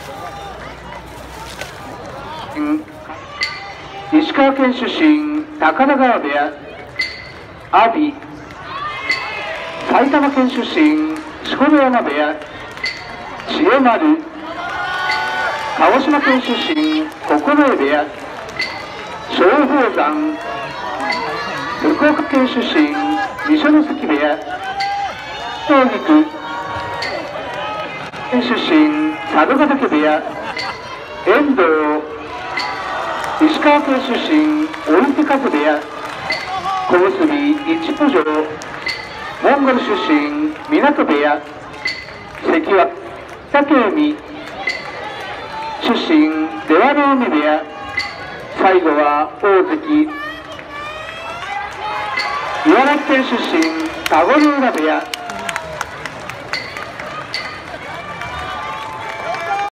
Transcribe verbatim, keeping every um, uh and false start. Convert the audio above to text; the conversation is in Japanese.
石川県出身高田川部屋阿炎。埼玉県出身錣山部屋千代丸。鹿児島県出身九重部屋松鳳山。福岡県出身二所ノ関部屋東菊。県出身佐渡ヶ嶽部屋遠藤。石川県出身追手風部屋小結一歩城。モンゴル出身港部屋関脇武海。出身出羽海部屋。最後は大関。茨城県出身田子浦部屋